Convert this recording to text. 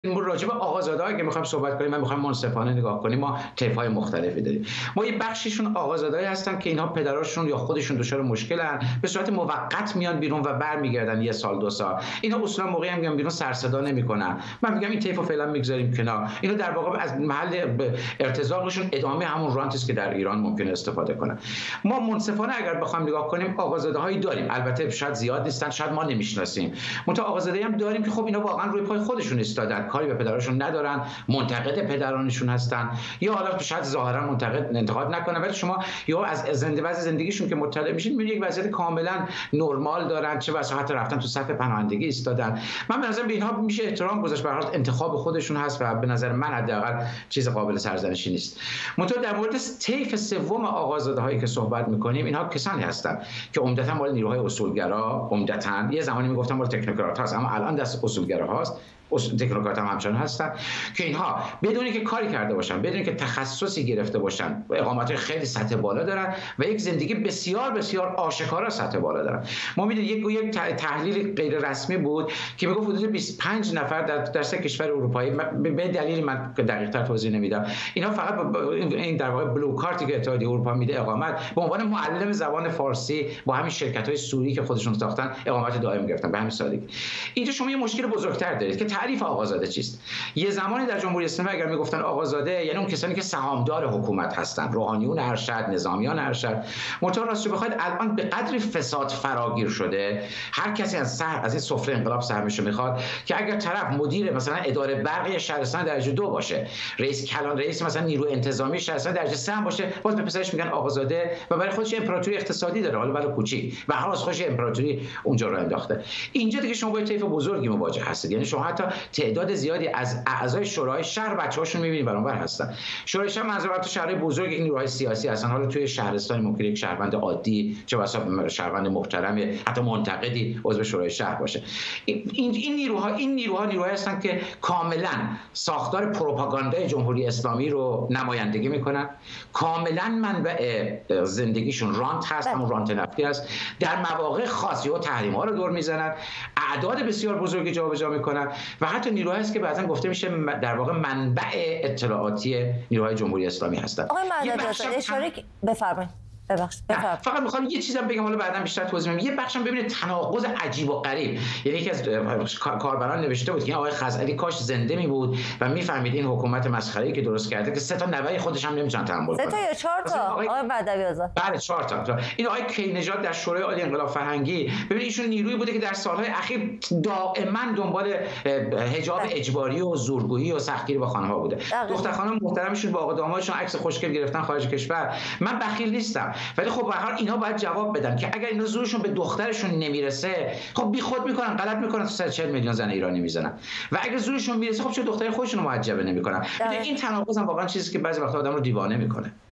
راجع به آقازاده‌ها اگه می‌خوایم صحبت کنیم، من می‌خوام منصفانه نگاه کنیم، ما طیف‌های مختلفی داریم. ما یه بخشیشون آقازاده‌ای هستن که اینها پدراشون یا خودشون دچار مشکلن، به صورت موقت میان بیرون و برمیگردن 1 سال 2 سال. اینا اصولا موقعی هم میان بیرون سر صدا نمی‌کنن. من میگم این طیفو فعلا می‌گذاریم کنار. اینا در واقع از محل ارتزاقشون ادامه همون رانتی است که در ایران ممکنه استفاده کنن. ما منصفانه اگر بخوایم نگاه کنیم آقازاده‌هایی داریم. البته شاید زیاد نیستن، شاید ما نمی‌شناسیم. منتها آقازاده‌ای هم داریم که خب اینا واقعا روی پای خودشون ایستادن. کاری به پدرشون ندارن، منتقد پدرانشون هستن، یا حالا شاید ظاهرا انتقاد نکنن، ولی شما یا از زندگیشون که مطلع میشین میبینید یک وضعیت کاملا نرمال دارن، چه بسا حتی رفتن تو صف پناهندگی ایستادن. من به نظر به اینها میشه احترام گذاشت، به هر حال انتخاب خودشون هست و به نظر من حداقل چیز قابل سرزنشی نیست. منتها در مورد طیف سوم آقازاده‌هایی که صحبت میکنیم، اینها کسانی هستن که عمدتاً مال نیروهای اصولگرا، عمدتاً یه زمانی میگفتم مال تکنوکرات هست، اما الان دست اصولگراهاست. تکنوکرات هم همچنان هستن که اینها بدون که کاری کرده باشن، بدون که تخصصی گرفته باشن، اقامت خیلی سطح بالا دارن و یک زندگی بسیار بسیار آشکارا سطح بالا دارن. ما میدونیم یک تحلیل غیر رسمی بود که میگفت حدود 25 نفر در 3 کشور اروپایی، به دلیل من دقیق‌تر توضیح نمیدم، اینا فقط این در واقع بلو کارتی که اتحادیه اروپا میده اقامت به عنوان معلم زبان فارسی با همین شرکت‌های سوری که خودشون ساختن اقامت دائم گرفتن به همین سادگی. اینجا شما یه مشکل بزرگتر دارید که تعریف آقازاده چیست. یه زمانی در جمهوری اسلامی اگر میگفتن آقازاده یعنی اون کسانی که سهامدار حکومت هستن، روحانیون ارشد، نظامیان ارشد. منتها راستش بخواید الان به قدری فساد فراگیر شده، هر کسی از این سفره انقلاب سهمشو میخواد که اگر طرف مدیر مثلا اداره برق شهرستان درجه 2 باشه، رئیس مثلا نیروی انتظامی شهرستان درجه 3 هم باشه، باز به پسرش میگن آقازاده و برای خودش امپراتوری اقتصادی داره، حالا برای کوچیک و هر از خودش امپراتوری اونجا رو انداخته. اینجا دیگه شما با طیف بزرگی مواجه هستید، یعنی شما حتی تعداد زیادی از اعضای شورای شهر بچه‌هاشون می‌بینید برانور هستن. شورای شهر منظور تو شهرهای بزرگ این نیروهای سیاسی هستن. حالا توی شهرستان ممکنه یک شهروند عادی، چه بسا شهروند محترمی، حتی منتقدی عضو شورای شهر باشه. این نیروهایی هستن که کاملا ساختار پروپاگاندای جمهوری اسلامی رو نمایندگی میکنن. کاملا منبع زندگیشون رانت هست، همون رانت نفتی هست. در مواقع خاصی و تحریم‌ها رو دور میزنن، اعداد بسیار بزرگی جابجا میکنن و حتی نیروهایی است که بعضا گفته میشه در واقع منبع اطلاعاتی نیروهای جمهوری اسلامی هستند. آقای مدد‌رضا اشاره بفرمایید. فقط میخوام یه چیزم بگم، حالا بعداً بیشتر توضیح میدم. یه بخشم ببینید تناقض عجیب و غریب. یعنی یکی از کاربران نوشته بود که آقای خزعلی کاش زنده می بود و میفهمید این حکومت مسخره‌ای که درست کرده که 3 تا نوه خودش هم نمیتونن تحمل کنن. 3 تا یا 4 تا آقای مدد‌رضا؟ بله 4 تا. این آقای کی‌نژاد در شورای عالی انقلاب فرهنگی، ببینید ایشون نیرویی بوده که در سالهای اخیر دائما دنبال حجاب اجباری و زورگویی و سختگیری با خانم‌ها بوده. دختر خانم محترمشون با آقا دامادشون عکس خوشگل گرفتن خارج کشور. من بخیل نیستم، ولی خب به هر حال اینا باید جواب بدن که اگر اینا زورشون به دخترشون نمیرسه، خب بیخود میکنن، غلط میکنن، تو 140 میلیون زن ایرانی میزنن. و اگر زورشون میرسه، خب چه دختر خودشون رو معجبه نمیکنن. این تناقض هم واقعا چیزی که بعضی وقتا آدم رو دیوانه میکنه.